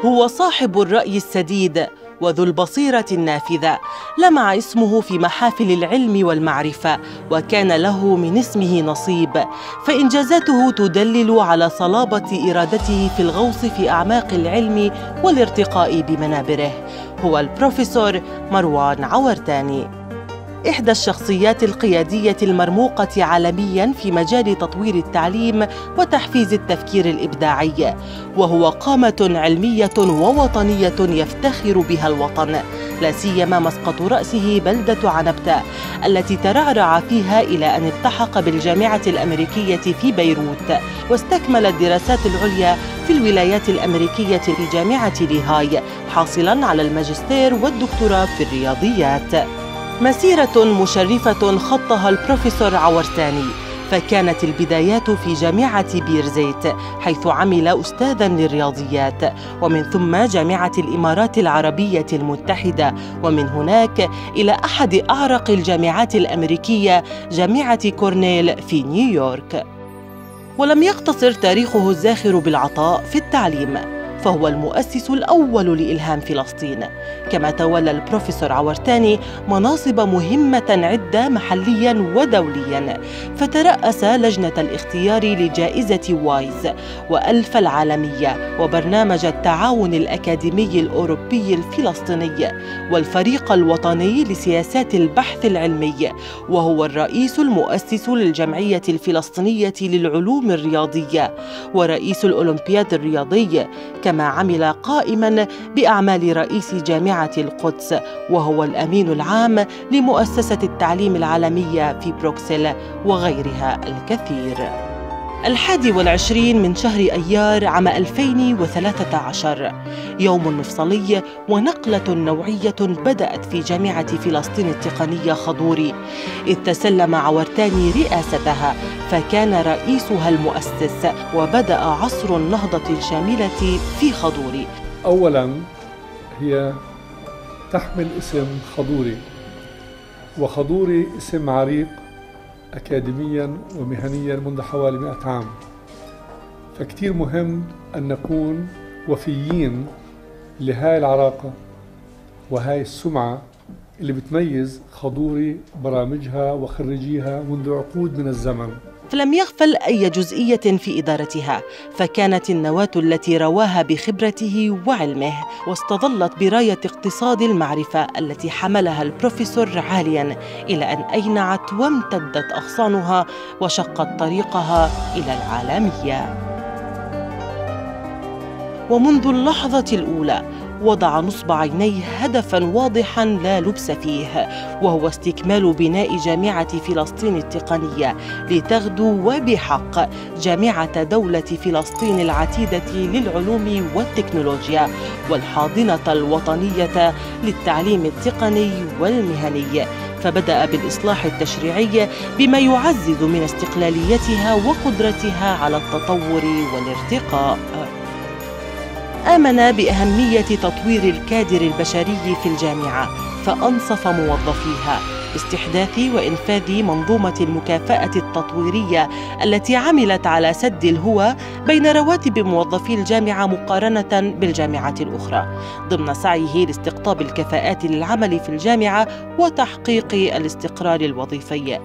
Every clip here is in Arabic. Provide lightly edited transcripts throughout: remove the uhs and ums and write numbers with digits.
هو صاحب الرأي السديد وذو البصيرة النافذة. لمع اسمه في محافل العلم والمعرفة، وكان له من اسمه نصيب، فإنجازاته تدلل على صلابة إرادته في الغوص في أعماق العلم والارتقاء بمنابره. هو البروفيسور مروان عورتاني، إحدى الشخصيات القيادية المرموقة عالمياً في مجال تطوير التعليم وتحفيز التفكير الإبداعي، وهو قامة علمية ووطنية يفتخر بها الوطن، لا سيما مسقط رأسه بلدة عنبتة التي ترعرع فيها إلى أن التحق بالجامعة الأمريكية في بيروت، واستكمل الدراسات العليا في الولايات الأمريكية في جامعة ليهاي، حاصلاً على الماجستير والدكتوراه في الرياضيات. مسيرة مشرفة خطها البروفيسور عورتاني، فكانت البدايات في جامعة بيرزيت حيث عمل أستاذاً للرياضيات، ومن ثم جامعة الإمارات العربية المتحدة، ومن هناك إلى أحد أعرق الجامعات الأمريكية جامعة كورنيل في نيويورك. ولم يقتصر تاريخه الزاخر بالعطاء في التعليم، فهو المؤسس الأول لإلهام فلسطين، كما تولى البروفيسور عورتاني مناصب مهمة عدة محلياً ودولياً، فترأس لجنة الاختيار لجائزة وايز وألف العالمية وبرنامج التعاون الأكاديمي الأوروبي الفلسطيني والفريق الوطني لسياسات البحث العلمي، وهو الرئيس المؤسس للجمعية الفلسطينية للعلوم الرياضية ورئيس الأولمبياد الرياضي، كما عمل قائماً بأعمال رئيس جامعة القدس، وهو الأمين العام لمؤسسة التعليم العالمية في بروكسل وغيرها الكثير. 21 من شهر أيار عام 2013 يوم مفصلي ونقلة نوعية بدأت في جامعة فلسطين التقنية خضوري، إذ تسلم عورتاني رئاستها فكان رئيسها المؤسس، وبدأ عصر النهضة الشاملة في خضوري. أولاً هي تحمل اسم خضوري، وخضوري اسم عريق أكاديمياً ومهنياً منذ حوالي 100 عام، فكتير مهم أن نكون وفيين لهاي العراقة وهاي السمعة اللي بتميز خضوري برامجها وخريجيها منذ عقود من الزمن. فلم يغفل أي جزئية في إدارتها، فكانت النواة التي رواها بخبرته وعلمه، واستظلت براية اقتصاد المعرفة التي حملها البروفيسور عالياً إلى أن أينعت وامتدت أغصانها وشقت طريقها إلى العالمية. ومنذ اللحظة الأولى وضع نصب عينيه هدفاً واضحاً لا لبس فيه، وهو استكمال بناء جامعة فلسطين التقنية لتغدو وبحق جامعة دولة فلسطين العتيدة للعلوم والتكنولوجيا والحاضنة الوطنية للتعليم التقني والمهني، فبدأ بالإصلاح التشريعي بما يعزز من استقلاليتها وقدرتها على التطور والارتقاء. آمن بأهمية تطوير الكادر البشري في الجامعة، فأنصف موظفيها باستحداث وإنفاذ منظومة المكافأة التطويرية التي عملت على سد الهوى بين رواتب موظفي الجامعة مقارنة بالجامعات الأخرى، ضمن سعيه لاستقطاب الكفاءات للعمل في الجامعة وتحقيق الاستقرار الوظيفي.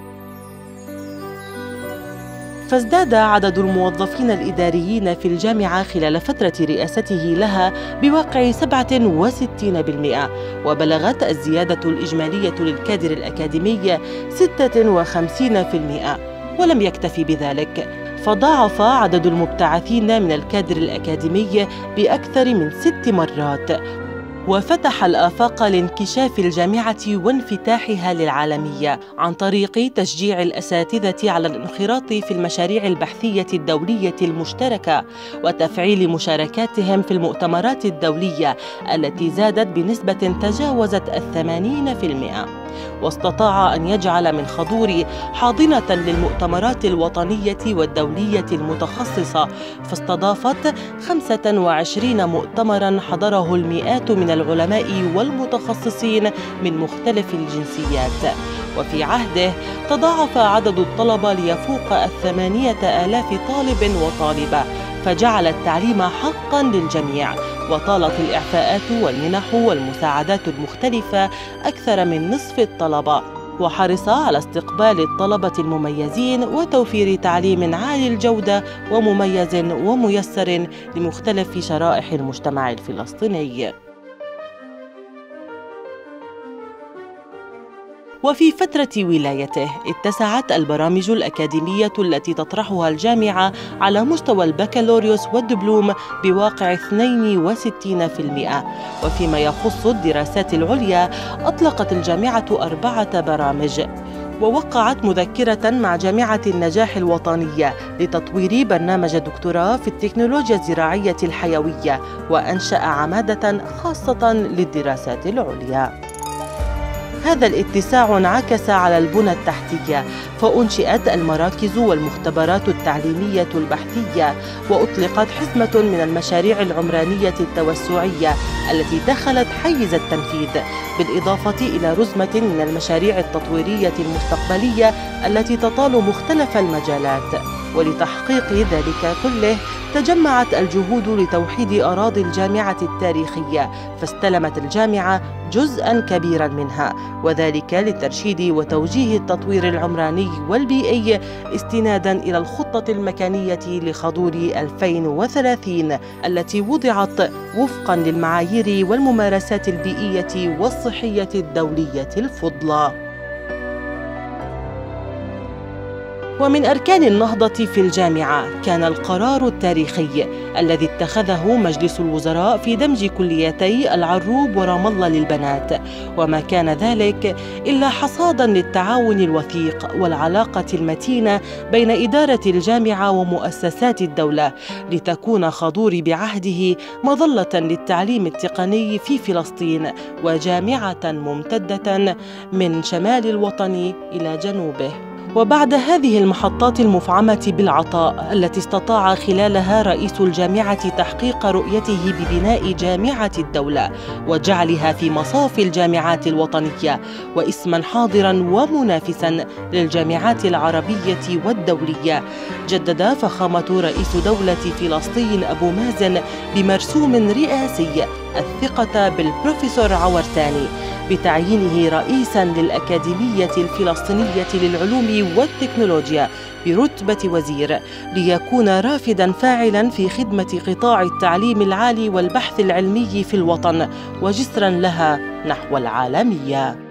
فازداد عدد الموظفين الإداريين في الجامعة خلال فترة رئاسته لها بواقع 67%، وبلغت الزيادة الإجمالية للكادر الأكاديمي 56%. ولم يكتفي بذلك، فضاعف عدد المبتعثين من الكادر الأكاديمي بأكثر من 6 مرات، وفتح الآفاق لانكشاف الجامعة وانفتاحها للعالمية عن طريق تشجيع الأساتذة على الانخراط في المشاريع البحثية الدولية المشتركة وتفعيل مشاركاتهم في المؤتمرات الدولية التي زادت بنسبة تجاوزت 80%. واستطاع أن يجعل من خضوري حاضنة للمؤتمرات الوطنية والدولية المتخصصة، فاستضافت 25 مؤتمراً حضره المئات من العلماء والمتخصصين من مختلف الجنسيات. وفي عهده تضاعف عدد الطلبة ليفوق 8,000 طالب وطالبة، فجعل التعليم حقاً للجميع وطالت الإعفاءات والمنح والمساعدات المختلفة أكثر من نصف الطلبة، وحرص على استقبال الطلبة المميزين وتوفير تعليم عالي الجودة ومميز وميسر لمختلف شرائح المجتمع الفلسطيني. وفي فترة ولايته اتسعت البرامج الأكاديمية التي تطرحها الجامعة على مستوى البكالوريوس والدبلوم بواقع 62%. وفيما يخص الدراسات العليا أطلقت الجامعة 4 برامج، ووقعت مذكرة مع جامعة النجاح الوطنية لتطوير برنامج دكتوراه في التكنولوجيا الزراعية الحيوية، وأنشأ عمادة خاصة للدراسات العليا. هذا الاتساع انعكس على البنى التحتية، فأنشئت المراكز والمختبرات التعليمية البحثية، وأطلقت حزمة من المشاريع العمرانية التوسعية التي دخلت حيز التنفيذ، بالإضافة إلى رزمة من المشاريع التطويرية المستقبلية التي تطال مختلف المجالات. ولتحقيق ذلك كله تجمعت الجهود لتوحيد أراضي الجامعة التاريخية، فاستلمت الجامعة جزءاً كبيراً منها، وذلك لترشيد وتوجيه التطوير العمراني والبيئي استناداً إلى الخطة المكانية لخضور 2030 التي وضعت وفقاً للمعايير والممارسات البيئية والصحية الدولية الفضلى. ومن أركان النهضة في الجامعة كان القرار التاريخي الذي اتخذه مجلس الوزراء في دمج كليتي العروب ورام الله للبنات، وما كان ذلك إلا حصاداً للتعاون الوثيق والعلاقة المتينة بين إدارة الجامعة ومؤسسات الدولة، لتكون خضور بعهده مظلة للتعليم التقني في فلسطين، وجامعة ممتدة من شمال الوطن إلى جنوبه. وبعد هذه المحطات المفعمة بالعطاء التي استطاع خلالها رئيس الجامعة تحقيق رؤيته ببناء جامعة الدولة وجعلها في مصاف الجامعات الوطنية واسماً حاضراً ومنافساً للجامعات العربية والدولية، جدد فخامة رئيس دولة فلسطين أبو مازن بمرسوم رئاسي الثقة بالبروفيسور عورتاني بتعيينه رئيساً للأكاديمية الفلسطينية للعلوم والتكنولوجيا برتبة وزير، ليكون رافداً فاعلاً في خدمة قطاع التعليم العالي والبحث العلمي في الوطن وجسراً لها نحو العالمية.